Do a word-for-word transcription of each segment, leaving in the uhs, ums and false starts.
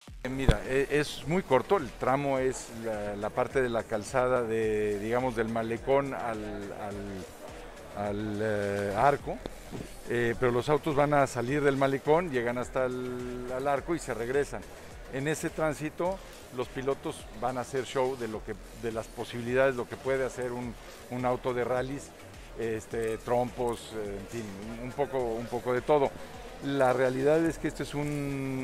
Mira, e- es muy corto, el tramo es la, la parte de la calzada de, digamos, del malecón al, al, al, eh, arco, eh, pero los autos van a salir del malecón, llegan hasta el al arco y se regresan. En ese tránsito los pilotos van a hacer show de, lo que, de las posibilidades, lo que puede hacer un, un auto de rallies, este, trompos, eh, en fin, un poco, un poco de todo. La realidad es que este es un,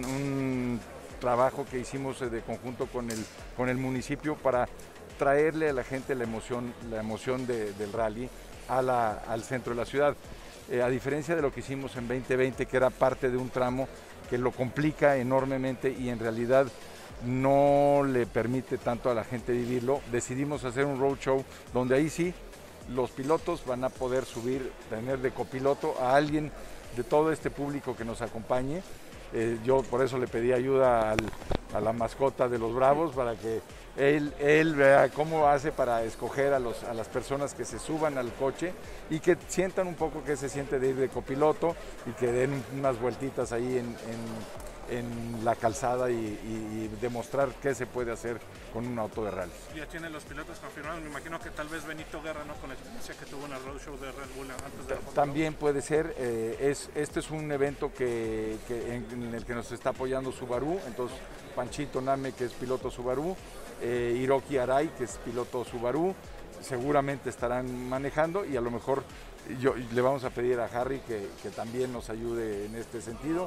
un trabajo que hicimos de conjunto con el, con el municipio para traerle a la gente la emoción, la emoción de, del rally a la, al centro de la ciudad. Eh, a diferencia de lo que hicimos en veinte veinte, que era parte de un tramo que lo complica enormemente y en realidad no le permite tanto a la gente vivirlo, decidimos hacer un roadshow donde ahí sí los pilotos van a poder subir, tener de copiloto a alguien de todo este público que nos acompañe. Eh, yo por eso le pedí ayuda al, a la mascota de los Bravos para que él, él vea cómo hace para escoger a, los, a las personas que se suban al coche y que sientan un poco qué se siente de ir de copiloto y que den unas vueltitas ahí en, en, en la calzada y, y, y demostrar qué se puede hacer con un auto de rally. Ya tienen los pilotos confirmados, me imagino que tal vez Benito Guerra, ¿no? Con la experiencia que tuvo en el roadshow de Red Bull antes de la Fórmula También puede ser, eh, es, este es un evento que, que en, en el que nos está apoyando Subaru, entonces Panchito Name, que es piloto Subaru, eh, Hiroki Arai, que es piloto Subaru, seguramente estarán manejando y a lo mejor yo, le vamos a pedir a Harry que, que también nos ayude en este sentido.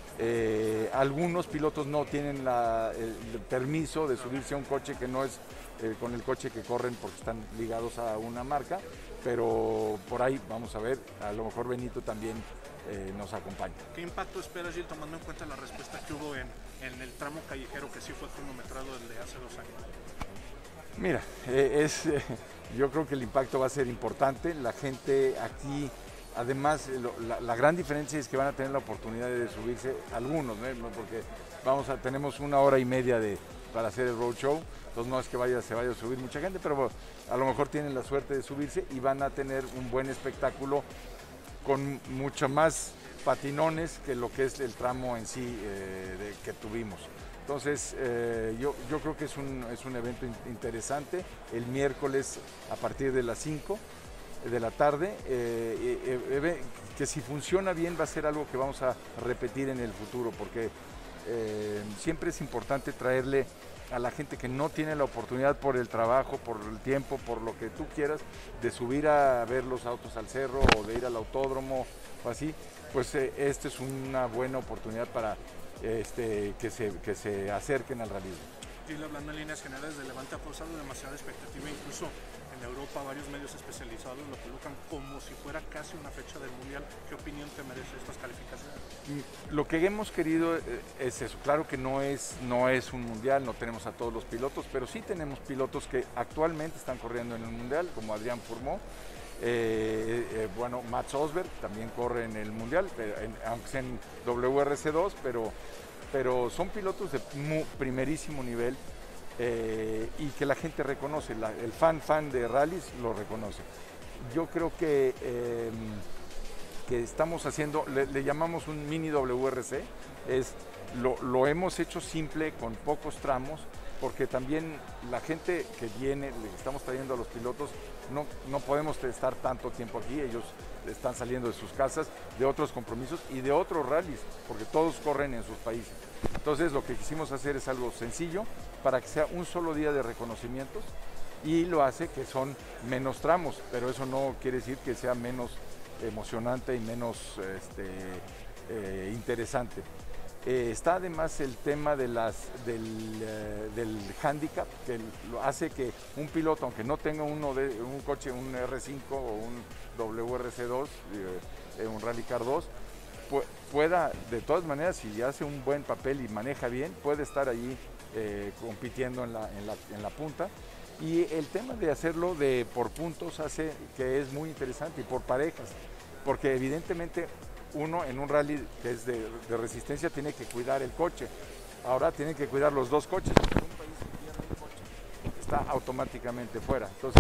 Eh, algunos pilotos no tienen la, el, el permiso de subirse a un coche que no es eh, con el coche que corren porque están ligados a una marca, pero por ahí vamos a ver, a lo mejor Benito también eh, nos acompaña. ¿Qué impacto esperas, Gil, tomando en cuenta la respuesta que hubo en, en el tramo callejero que sí fue cronometrado el de hace dos años? Mira, eh, es, eh, yo creo que el impacto va a ser importante, la gente aquí. Además, lo, la, la gran diferencia es que van a tener la oportunidad de subirse algunos, ¿no? Porque vamos a, tenemos una hora y media de, para hacer el roadshow, entonces no es que vaya, se vaya a subir mucha gente, pero bueno, a lo mejor tienen la suerte de subirse y van a tener un buen espectáculo con mucho más patinones que lo que es el tramo en sí eh, de, que tuvimos. Entonces, eh, yo, yo creo que es un, es un evento interesante, el miércoles a partir de las cinco de la tarde, eh, eh, eh, que si funciona bien va a ser algo que vamos a repetir en el futuro, porque eh, siempre es importante traerle a la gente que no tiene la oportunidad por el trabajo, por el tiempo, por lo que tú quieras, de subir a ver los autos al cerro o de ir al autódromo o así, pues eh, esta es una buena oportunidad para este, que, se, que se acerquen al realismo. Gil, hablando en líneas generales de Levante, ha causado demasiada expectativa, incluso en Europa varios medios especializados lo colocan como si fuera casi una fecha del Mundial. ¿Qué opinión te merece estas calificaciones? Lo que hemos querido es eso, claro que no es, no es un Mundial, no tenemos a todos los pilotos, pero sí tenemos pilotos que actualmente están corriendo en el Mundial, como Adrián Fourmont, eh, eh, bueno, Mats Osberg también corre en el Mundial, pero en, aunque sea en W R C dos, pero pero son pilotos de muy primerísimo nivel eh, y que la gente reconoce, la, el fan fan de rallies lo reconoce. Yo creo que, eh, que estamos haciendo, le, le, llamamos un mini W R C, es, lo, lo hemos hecho simple con pocos tramos, porque también la gente que viene, le estamos trayendo a los pilotos, no, no podemos estar tanto tiempo aquí, ellos están saliendo de sus casas, de otros compromisos y de otros rallies, porque todos corren en sus países. Entonces lo que quisimos hacer es algo sencillo para que sea un solo día de reconocimientos y lo hace que son menos tramos, pero eso no quiere decir que sea menos emocionante y menos este, eh, interesante. Eh, está además el tema de las, del, eh, del handicap, que lo hace que un piloto, aunque no tenga uno de, un coche, un R cinco o un W R C dos, eh, un Rally Car dos, pu pueda, de todas maneras, si hace un buen papel y maneja bien, puede estar allí eh, compitiendo en la, en, la, en la punta. Y el tema de hacerlo de por puntos hace que es muy interesante y por parejas, porque evidentemente uno en un rally que es de, de resistencia tiene que cuidar el coche. Ahora tienen que cuidar los dos coches. Un país que pierde un coche está automáticamente fuera. Entonces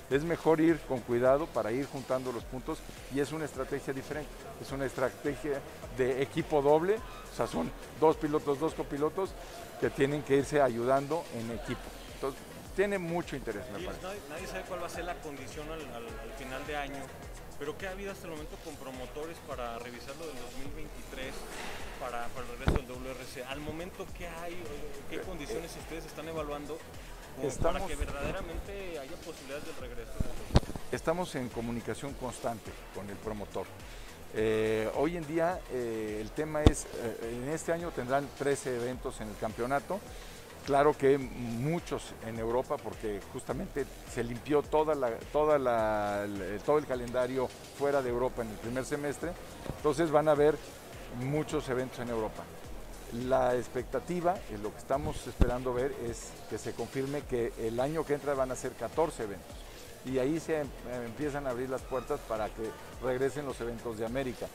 es mejor ir con cuidado para ir juntando los puntos y es una estrategia diferente, es una estrategia de equipo doble, o sea, son dos pilotos, dos copilotos que tienen que irse ayudando en equipo. Entonces, tiene mucho interés, me parece. Nadie, nadie sabe cuál va a ser la condición al, al, al final de año, pero ¿qué ha habido hasta el momento con promotores para revisar lo del dos mil veintitrés, para, para el regreso del W R C? Al momento, ¿qué hay? ¿Qué condiciones ustedes están evaluando Estamos, para que verdaderamente haya posibilidades del regreso? Estamos en comunicación constante con el promotor. Eh, hoy en día eh, el tema es, eh, en este año tendrán trece eventos en el campeonato. Claro que muchos en Europa, porque justamente se limpió toda la, toda la, todo el calendario fuera de Europa en el primer semestre, entonces van a haber muchos eventos en Europa. La expectativa, y lo que estamos esperando ver, es que se confirme que el año que entra van a ser catorce eventos y ahí se em, empiezan a abrir las puertas para que regresen los eventos de América.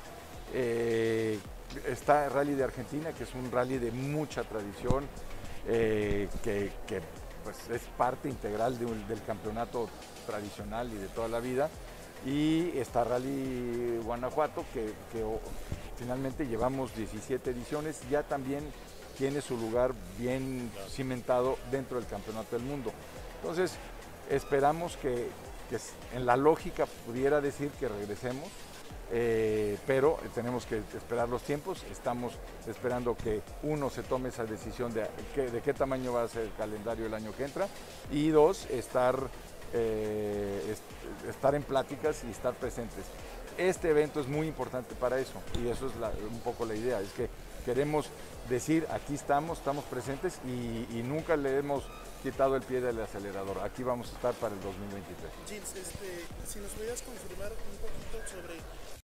Eh, está el Rally de Argentina, que es un rally de mucha tradición, Eh, que, que pues es parte integral de un, del campeonato tradicional y de toda la vida, y está Rally Guanajuato, que, que oh, finalmente llevamos diecisiete ediciones, ya también tiene su lugar bien cimentado dentro del Campeonato del Mundo. Entonces esperamos que, que en la lógica pudiera decir que regresemos, Eh, pero tenemos que esperar los tiempos. Estamos esperando que uno se tome esa decisión de, que, de qué tamaño va a ser el calendario el año que entra, y dos, estar, eh, est estar en pláticas y estar presentes. Este evento es muy importante para eso, y eso es la, un poco la idea, es que queremos decir, aquí estamos, estamos presentes y, y nunca le hemos quitado el pie del acelerador. Aquí vamos a estar para el dos mil veintitrés. Gilles, este, si nos pudieras confirmar un poquito sobre